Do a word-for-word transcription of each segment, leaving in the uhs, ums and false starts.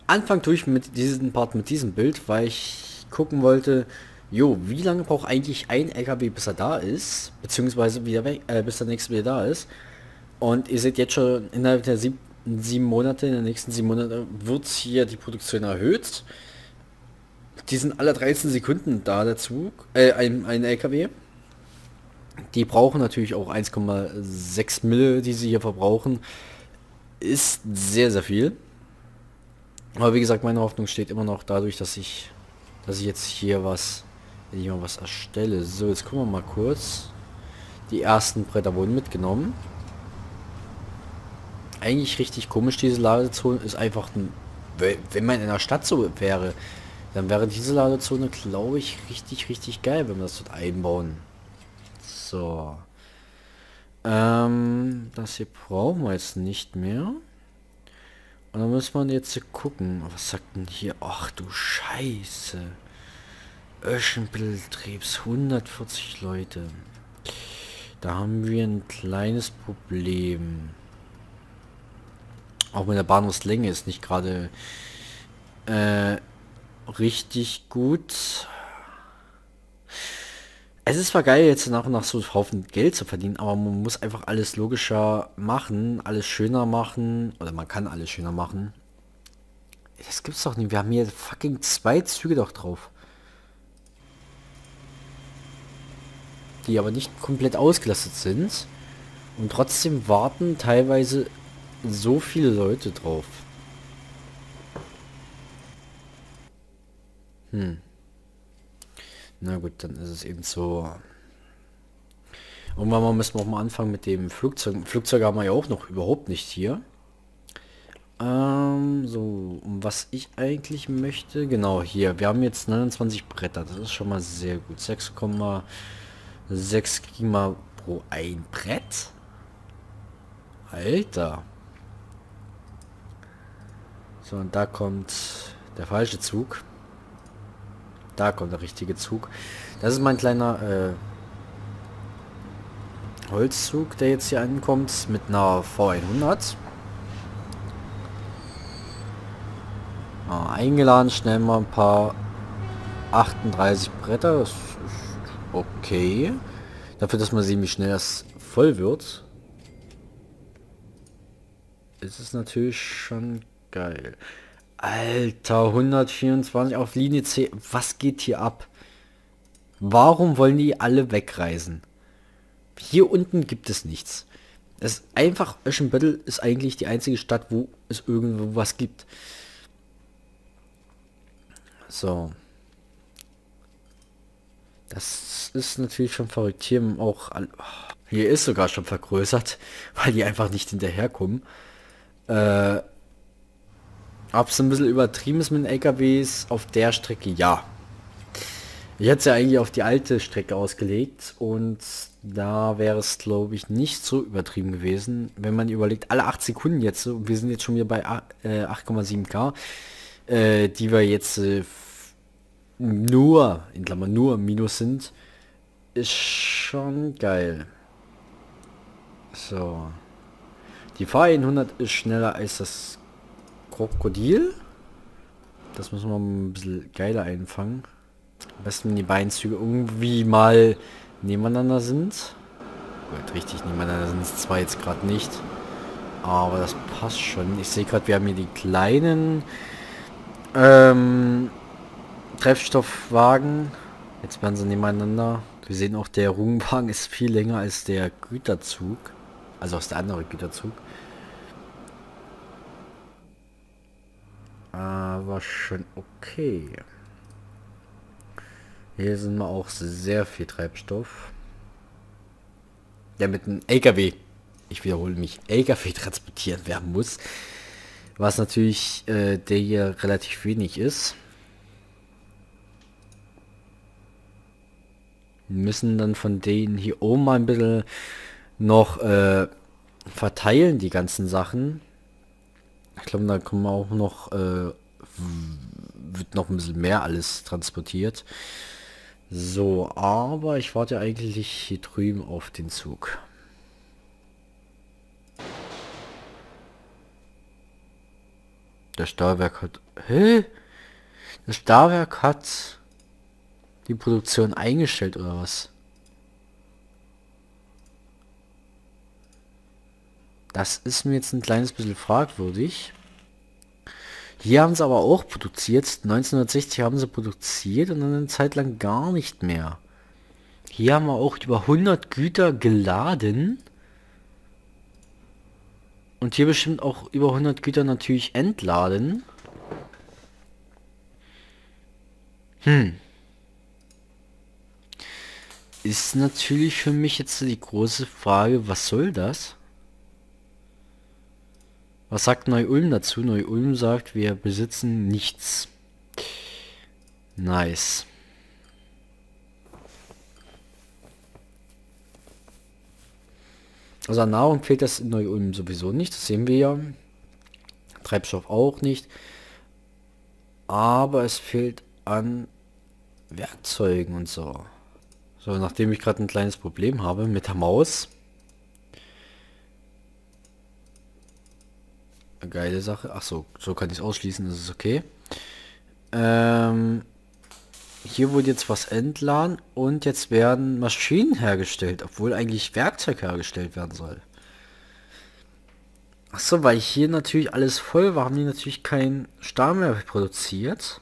Anfang tue ich mit diesem Part mit diesem Bild, weil ich gucken wollte, jo, wie lange braucht eigentlich ein L K W, bis er da ist, beziehungsweise wieder weg, äh, bis der nächste wieder da ist. Und ihr seht jetzt schon, innerhalb der sieb sieben Monate, in den nächsten sieben Monaten wird hier die Produktion erhöht. Die sind alle dreizehn Sekunden da, der Zug, äh, ein, ein L K W. Die brauchen natürlich auch eins Komma sechs Mille, die sie hier verbrauchen. Ist sehr, sehr viel. Aber wie gesagt, meine Hoffnung steht immer noch dadurch, dass ich, dass ich jetzt hier was, wenn ich mal was erstelle. So, jetzt gucken wir mal kurz. Die ersten Bretter wurden mitgenommen. Eigentlich richtig komisch, diese Ladezone ist einfach ein, wenn man in der Stadt so wäre, dann wäre diese Ladezone, glaube ich, richtig, richtig geil, wenn wir das dort einbauen. So. Ähm, das hier brauchen wir jetzt nicht mehr. Und dann muss man jetzt gucken. Was sagt denn hier? Ach du Scheiße. Öschenbildtriebs, hundertvierzig Leute. Da haben wir ein kleines Problem. Auch mit der Bahnhofslänge ist nicht gerade äh, richtig gut. Es ist zwar geil, jetzt nach und nach so einen Haufen Geld zu verdienen, aber man muss einfach alles logischer machen, alles schöner machen, oder man kann alles schöner machen. Das gibt's doch nicht. Wir haben hier fucking zwei Züge doch drauf. Die aber nicht komplett ausgelastet sind. Und trotzdem warten teilweise so viele Leute drauf. Hm. Na gut, dann ist es eben so. Irgendwann mal müssen wir auch mal anfangen mit dem Flugzeug. Flugzeuge haben wir ja auch noch überhaupt nicht hier. Ähm, so, um was ich eigentlich möchte. Genau, hier. Wir haben jetzt neunundzwanzig Bretter. Das ist schon mal sehr gut. sechs Komma sechs Klima pro ein Brett. Alter. So, und da kommt der falsche Zug. Da kommt der richtige Zug. Das ist mein kleiner äh, Holzzug, der jetzt hier ankommt mit einer V hundert. Ah, eingeladen, schnell mal ein paar achtunddreißig Bretter. Das ist okay. Dafür, dass man sehen, wie schnell das voll wird, ist es natürlich schon geil. Alter, hundertvierundzwanzig auf Linie C. Was geht hier ab? Warum wollen die alle wegreisen? Hier unten gibt es nichts. Es ist einfach, Öschenbüttel ist eigentlich die einzige Stadt, wo es irgendwo was gibt. So. Das ist natürlich schon verrückt. Hier auch... Hier ist sogar schon vergrößert, weil die einfach nicht hinterherkommen. Äh... Ob es ein bisschen übertrieben ist mit den L K Ws auf der Strecke, ja. Ich hätte es ja eigentlich auf die alte Strecke ausgelegt und da wäre es, glaube ich, nicht so übertrieben gewesen, wenn man überlegt, alle acht Sekunden jetzt, und wir sind jetzt schon wieder bei acht Komma sieben K, äh, die wir jetzt äh, nur, in Klammern nur Minus sind, ist schon geil. So. Die V hundert ist schneller als das Krokodil. Das müssen wir ein bisschen geiler einfangen. Am besten, wenn die beiden Züge irgendwie mal nebeneinander sind. Gut, richtig nebeneinander sind es zwar jetzt gerade nicht. Aber das passt schon. Ich sehe gerade, wir haben hier die kleinen ähm, Treibstoffwagen. Jetzt werden sie nebeneinander. Wir sehen auch, der Rugenwagen ist viel länger als der Güterzug. Also als der andere Güterzug. Aber schon okay. Hier sind wir auch sehr viel Treibstoff. Der mit einem L K W, ich wiederhole mich, L K W transportiert werden muss. Was natürlich äh, der hier relativ wenig ist. Wir müssen dann von denen hier oben mal ein bisschen noch äh, verteilen, die ganzen Sachen. Ich glaube, da kommen wir auch noch, äh, wird noch ein bisschen mehr alles transportiert. So, aber ich warte eigentlich hier drüben auf den Zug. Das Stahlwerk hat... Hä? Das Stahlwerk hat die Produktion eingestellt oder was? Das ist mir jetzt ein kleines bisschen fragwürdig. Hier haben sie aber auch produziert. neunzehnhundertsechzig haben sie produziert und dann eine Zeit lang gar nicht mehr. Hier haben wir auch über hundert Güter geladen. Und hier bestimmt auch über hundert Güter natürlich entladen. Hm. Ist natürlich für mich jetzt die große Frage, was soll das? Was sagt Neu-Ulm dazu? Neu-Ulm sagt, wir besitzen nichts. Nice. Also an Nahrung fehlt das in Neu-Ulm sowieso nicht, das sehen wir ja. Treibstoff auch nicht. Aber es fehlt an Werkzeugen und so. So, nachdem ich gerade ein kleines Problem habe mit der Maus. Eine geile Sache. Ach so, so kann ich es ausschließen, das ist okay. Ähm, hier wurde jetzt was entladen und jetzt werden Maschinen hergestellt, obwohl eigentlich Werkzeug hergestellt werden soll. Ach so, weil hier natürlich alles voll war, haben die natürlich kein Stahl mehr produziert.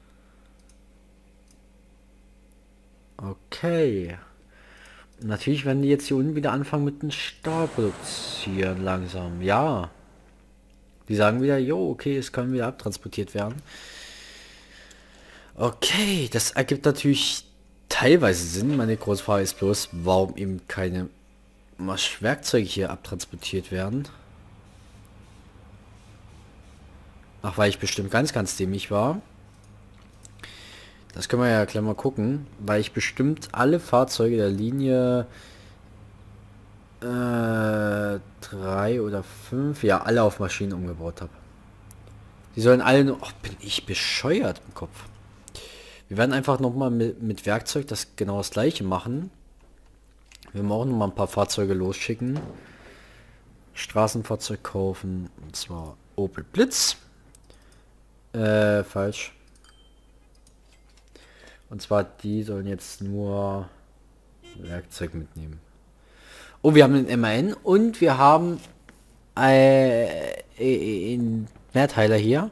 Okay. Natürlich werden die jetzt hier unten wieder anfangen mit dem Stahl produzieren langsam. Ja. Die sagen wieder, jo, okay, es kann wieder abtransportiert werden. Okay, das ergibt natürlich teilweise Sinn. Meine große Frage ist bloß, warum eben keine Werkzeuge hier abtransportiert werden. Ach, weil ich bestimmt ganz, ganz dämlich war. Das können wir ja gleich mal gucken, weil ich bestimmt alle Fahrzeuge der Linie äh, drei oder fünf, ja, alle auf Maschinen umgebaut habe. Die sollen alle nur... Ach, bin ich bescheuert im Kopf. Wir werden einfach nochmal mit, mit Werkzeug das genau das gleiche machen. Wir werden auch noch mal ein paar Fahrzeuge losschicken. Straßenfahrzeug kaufen, und zwar Opel Blitz. Äh, falsch. Und zwar die sollen jetzt nur Werkzeug mitnehmen. Oh, wir haben den M A N und wir haben äh, einen Mehrteiler hier.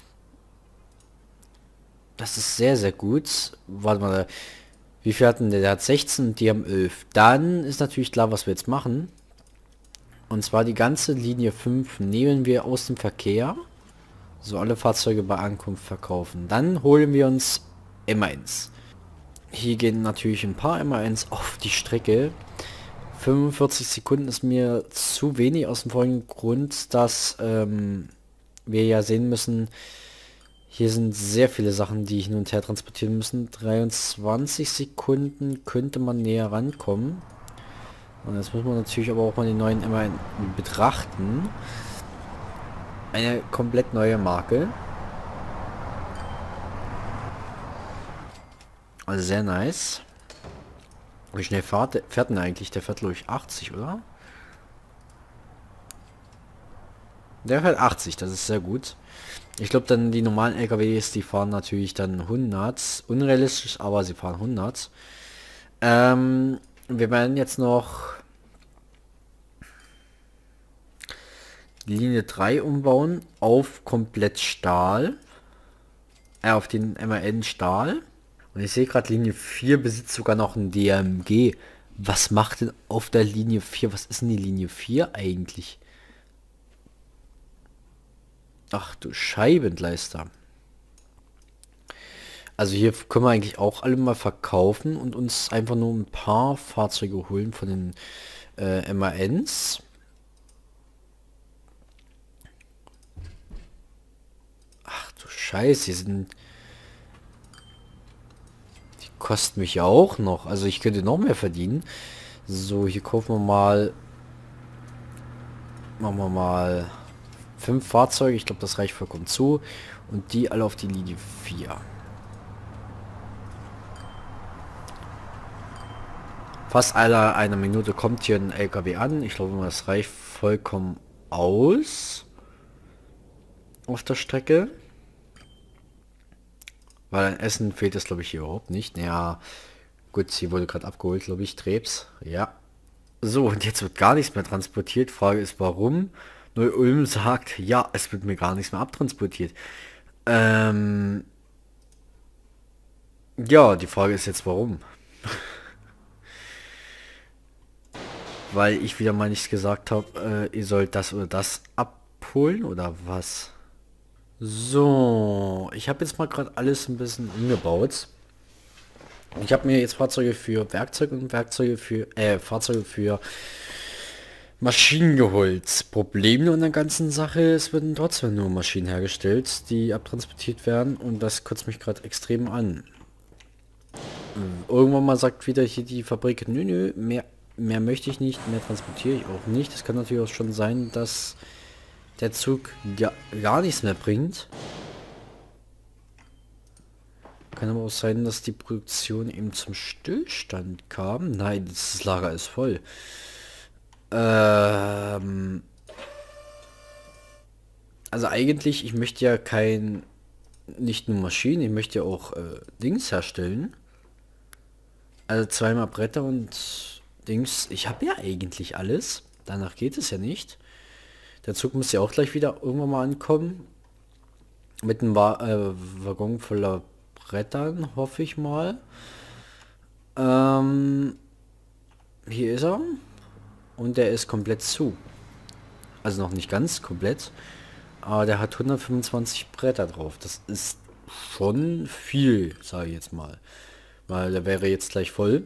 Das ist sehr, sehr gut. Warte mal, wie viel hatten der? Der hat sechzehn, die haben elf. Dann ist natürlich klar, was wir jetzt machen. Und zwar die ganze Linie fünf nehmen wir aus dem Verkehr. So, alle Fahrzeuge bei Ankunft verkaufen. Dann holen wir uns M A eins. Hier gehen natürlich ein paar M A eins auf die Strecke. fünfundvierzig Sekunden ist mir zu wenig aus dem folgenden Grund, dass ähm, wir ja sehen müssen, hier sind sehr viele Sachen, die hin und her transportieren müssen. dreiundzwanzig Sekunden könnte man näher rankommen. Und jetzt muss man natürlich aber auch mal die neuen M A eins betrachten. Eine komplett neue Marke. Also sehr nice. Wie schnell fährt, fährt denn eigentlich? Der fährt glaube ich achtzig, oder? Der fährt achtzig, das ist sehr gut. Ich glaube dann die normalen L K Ws, die fahren natürlich dann hundert. Unrealistisch, aber sie fahren hundert. Ähm, wir werden jetzt noch die Linie drei umbauen auf komplett Stahl. Äh, auf den M A N Stahl. Und ich sehe gerade, Linie vier besitzt sogar noch ein D M G. Was macht denn auf der Linie vier? Was ist denn die Linie vier eigentlich? Ach du Scheibentleister. Also hier können wir eigentlich auch alle mal verkaufen und uns einfach nur ein paar Fahrzeuge holen von den äh, M A Ns. Ach du Scheiße, hier sind... Die kosten mich ja auch noch. Also ich könnte noch mehr verdienen. So, hier kaufen wir mal... Machen wir mal... Fünf Fahrzeuge, ich glaube, das reicht vollkommen zu. Und die alle auf die Linie vier. Fast alle einer Minute kommt hier ein L K W an. Ich glaube, das reicht vollkommen aus. auf der Strecke. Weil an Essen fehlt es, glaube ich, hier überhaupt nicht. Ja, gut, sie wurde gerade abgeholt, glaube ich, Trebs. Ja. So, und jetzt wird gar nichts mehr transportiert. Frage ist, warum? Neu-Ulm sagt, ja, es wird mir gar nichts mehr abtransportiert. Ähm, ja, die Frage ist jetzt, warum? Weil ich wieder mal nichts gesagt habe, äh, ihr sollt das oder das abholen oder was? So, ich habe jetzt mal gerade alles ein bisschen umgebaut. Ich habe mir jetzt Fahrzeuge für Werkzeug und Werkzeuge für, äh, Fahrzeuge für Maschinen geholt. Problem an der ganzen Sache, es werden trotzdem nur Maschinen hergestellt, die abtransportiert werden und das kotzt mich gerade extrem an. Irgendwann mal sagt wieder hier die Fabrik, nö, nö, mehr, mehr möchte ich nicht, mehr transportiere ich auch nicht. Es kann natürlich auch schon sein, dass der Zug ja, gar nichts mehr bringt. Kann aber auch sein, dass die Produktion eben zum Stillstand kam. Nein, das Lager ist voll. Ähm, also eigentlich, ich möchte ja kein, nicht nur Maschinen, ich möchte ja auch äh, Dings herstellen. Also zweimal Bretter und Dings. Ich habe ja eigentlich alles. Danach geht es ja nicht. Der Zug muss ja auch gleich wieder irgendwann mal ankommen. Mit einem Wa äh, Waggon voller Brettern, hoffe ich mal. Ähm, hier ist er. Und der ist komplett zu. Also noch nicht ganz komplett. Aber der hat hundertfünfundzwanzig Bretter drauf. Das ist schon viel, sage ich jetzt mal. Weil der wäre jetzt gleich voll.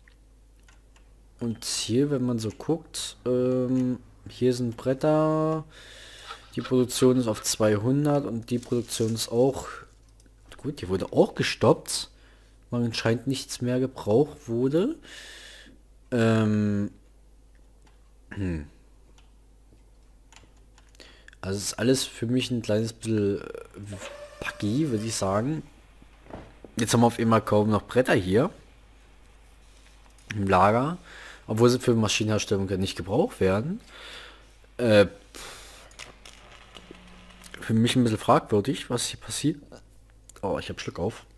Und hier, wenn man so guckt, ähm, hier sind Bretter. Die Produktion ist auf zweihundert und die Produktion ist auch... Gut, die wurde auch gestoppt. weil anscheinend nichts mehr gebraucht wurde. Ähm, hm. Also es ist alles für mich ein kleines bisschen buggy, würde ich sagen. Jetzt haben wir auf einmal kaum noch Bretter hier im Lager, obwohl sie für Maschinenherstellung ja nicht gebraucht werden. Äh, für mich ein bisschen fragwürdig, was hier passiert. Oh, ich habe Schluck auf.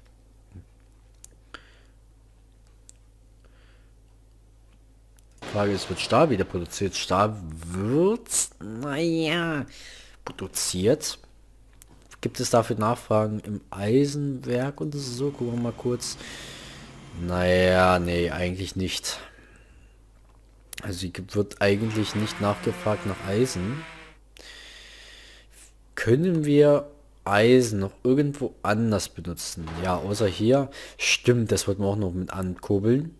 Frage ist, wird Stahl wieder produziert? Stahl wird, naja, produziert. Gibt es dafür Nachfragen im Eisenwerk und so? Gucken wir mal kurz. Naja, nee, eigentlich nicht. Also wird eigentlich nicht nachgefragt nach Eisen. Können wir Eisen noch irgendwo anders benutzen? Ja, außer hier. Stimmt, das wollten wir auch noch mit ankurbeln.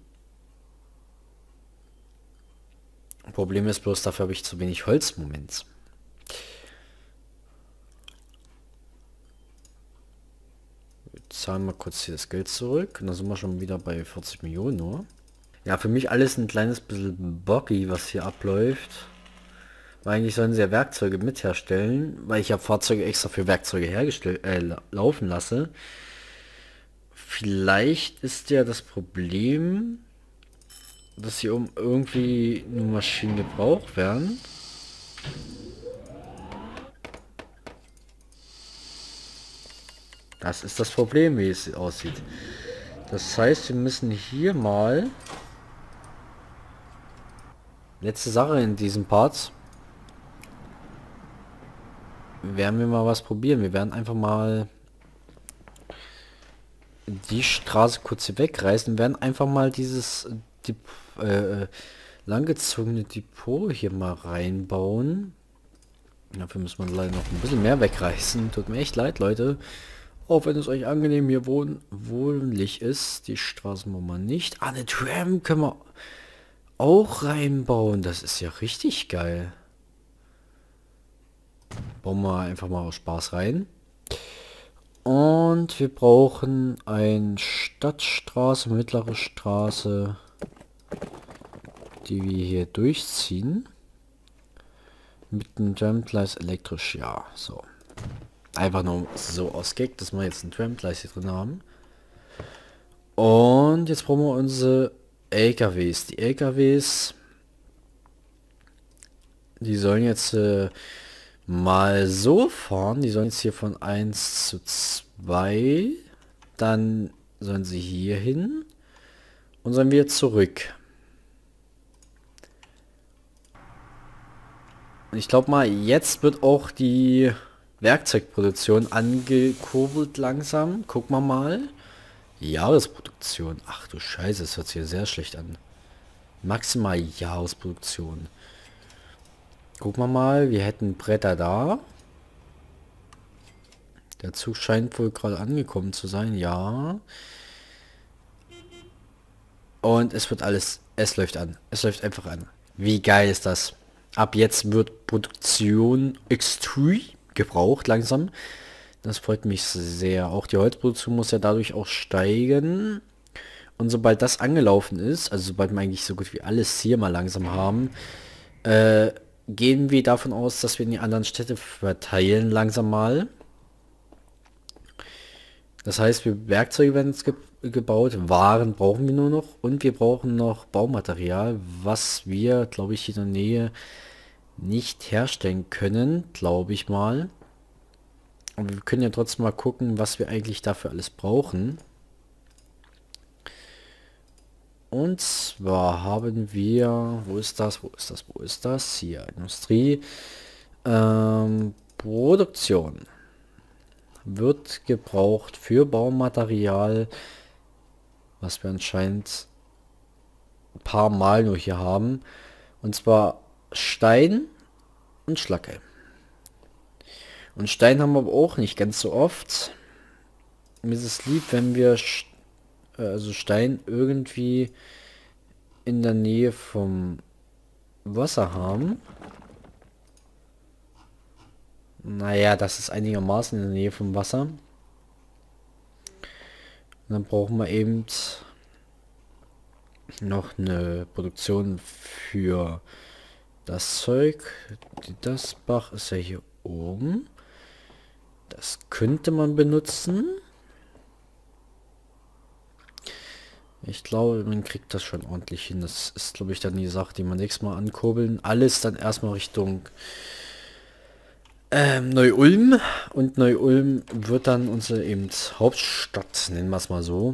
Problem ist bloß, dafür habe ich zu wenig Holz. Moment. Wir zahlen mal kurz hier das Geld zurück. Und dann sind wir schon wieder bei vierzig Millionen nur. Ja, für mich alles ein kleines bisschen buggy, was hier abläuft. Weil eigentlich sollen sie ja Werkzeuge mit herstellen, weil ich ja Fahrzeuge extra für Werkzeuge hergestellt, äh, laufen lasse. Vielleicht ist ja das Problem, dass hier um irgendwie nur Maschinen gebraucht werden. Das ist das Problem, wie es aussieht. Das heißt, wir müssen hier mal... Letzte Sache in diesem Part. Werden wir mal was probieren. Wir werden einfach mal die Straße kurz hier wegreißen. Wir werden einfach mal dieses Dep äh, langgezogene Depot hier mal reinbauen. Dafür muss man leider noch ein bisschen mehr wegreißen. Tut mir echt leid, Leute. Auch wenn es euch angenehm hier wohn wohnlich ist. Die Straßenmauer nicht. Ah, eine Tram können wir auch reinbauen. Das ist ja richtig geil. Bauen wir einfach mal aus Spaß rein. Und wir brauchen eine Stadtstraße, mittlere Straße, die wir hier durchziehen. Mit einem Tramgleis elektrisch, ja, so. Einfach nur so aus Gag, dass wir jetzt ein Tramgleis hier drin haben. Und jetzt brauchen wir unsere L K Ws. Die L K Ws, die sollen jetzt... Äh, mal so fahren. Die sollen jetzt hier von eins zu zwei. Dann sollen sie hier hin. Und sollen wir zurück. Und ich glaube mal, jetzt wird auch die Werkzeugproduktion angekurbelt langsam. Gucken wir mal. Jahresproduktion. Ach du Scheiße, das hört sich hier sehr schlecht an. Maximal Jahresproduktion. Gucken wir mal, wir hätten Bretter da. Der Zug scheint wohl gerade angekommen zu sein, ja. Und es wird alles, es läuft an. Es läuft einfach an. Wie geil ist das? Ab jetzt wird Produktion extrem gebraucht langsam. Das freut mich sehr. Auch die Holzproduktion muss ja dadurch auch steigen. Und sobald das angelaufen ist, also sobald wir eigentlich so gut wie alles hier mal langsam haben, äh, gehen wir davon aus, dass wir in die anderen Städte verteilen langsam mal. Das heißt, wir Werkzeuge werden jetzt ge gebaut, Waren brauchen wir nur noch und wir brauchen noch Baumaterial, was wir, glaube ich, in der Nähe nicht herstellen können, glaube ich mal. Aber wir können ja trotzdem mal gucken, was wir eigentlich dafür alles brauchen. Und zwar haben wir, wo ist das, wo ist das, wo ist das? Hier, Industrie, ähm, Produktion. Wird gebraucht für Baumaterial, was wir anscheinend ein paar Mal nur hier haben. Und zwar Stein und Schlacke. Und Stein haben wir aber auch nicht ganz so oft. Mir ist es lieb, wenn wir also Stein irgendwie in der Nähe vom Wasser haben. Naja, das ist einigermaßen in der Nähe vom Wasser. Und dann brauchen wir eben noch eine Produktion für das Zeug. Das Bach ist ja hier oben. Das könnte man benutzen. Ich glaube, man kriegt das schon ordentlich hin. Das ist, glaube ich, dann die Sache, die man nächstes Mal ankurbeln. Alles dann erstmal Richtung Ähm, Neu-Ulm. Und Neu-Ulm wird dann unsere eben Hauptstadt, nennen wir es mal so.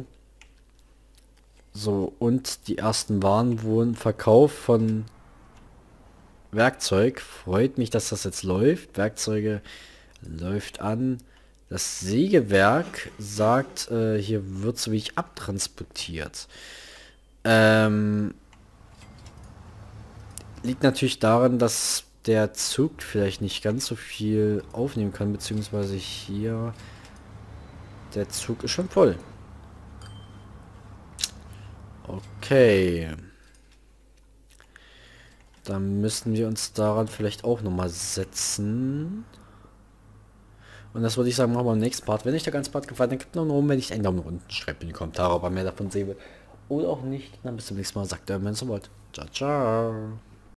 So, und die ersten Waren wurden verkauft von Werkzeug. Freut mich, dass das jetzt läuft. Werkzeuge läuft an. Das Sägewerk sagt, äh, hier wird so wie ich abtransportiert. Ähm, liegt natürlich daran, dass der Zug vielleicht nicht ganz so viel aufnehmen kann, beziehungsweise hier der Zug ist schon voll. Okay. Dann müssen wir uns daran vielleicht auch noch mal setzen. Und das würde ich sagen, machen wir beim nächsten Part. Wenn euch der ganze Part gefallen hat, dann gebt noch einen Daumen, wenn nicht einen Daumen nach unten. Schreibt in die Kommentare, ob ihr mehr davon sehen will. Oder auch nicht. Dann bis zum nächsten Mal. Sagt der Mensch so weit. Ciao, ciao.